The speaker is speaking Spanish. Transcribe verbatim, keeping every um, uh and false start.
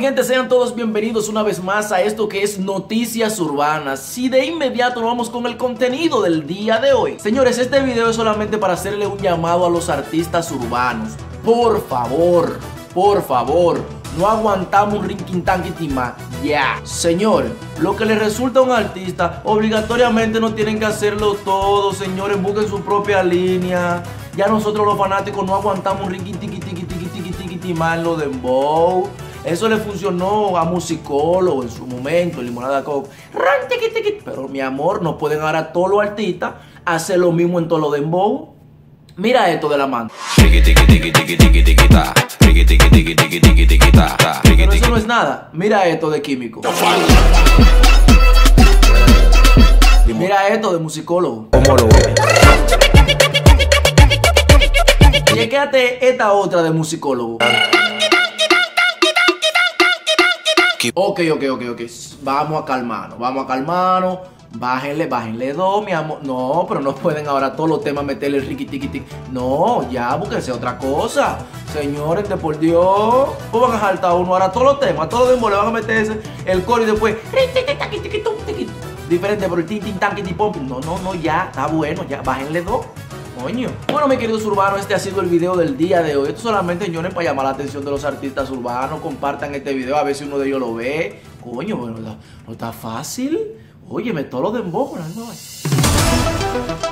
gente, sean todos bienvenidos una vez más a esto que es Noticias Urbanas. Y de inmediato nos vamos con el contenido del día de hoy. Señores, este video es solamente para hacerle un llamado a los artistas urbanos. Por favor, por favor, no aguantamos un rinquín tanquiti más. Ya, yeah. Señores, lo que les resulta a un artista, obligatoriamente no tienen que hacerlo todo. Señores, busquen su propia línea. Ya nosotros los fanáticos no aguantamos un rinquín tiqui tiqui tiqui tiqui tiqui más en lo de dembow. Eso le funcionó a Musicólogo en su momento, Limonada Coke. Pero mi amor, no pueden ahora todos los artistas hacer lo mismo en todo lo de dembow. Mira esto de la mano. Pero eso no es nada. Mira esto de Químico. Mira esto de Musicólogo. ¿Cómo lo ves? Chequéate esta otra de Musicólogo. Ok, ok, ok, ok. Vamos a calmarnos, vamos a calmarnos. Bájenle, bájenle dos, mi amor. No, pero no pueden ahora todos los temas meterle el riqui tiqui tiqui. No, ya, búsquense otra cosa. Señores, de por Dios. ¿Cómo van a saltar uno ahora todos los temas? Todos los demás le van a meterse el coro y después. Diferente, pero el tin tin tan tin pom. No, no, no, ya, está bueno, ya. Bájenle dos. Coño. Bueno, mis queridos urbanos, este ha sido el video del día de hoy. Esto solamente, señores, para llamar la atención de los artistas urbanos. Compartan este video, a ver si uno de ellos lo ve. Coño, bueno, no, no está fácil. Óyeme, todo lo de dembow, ¿no?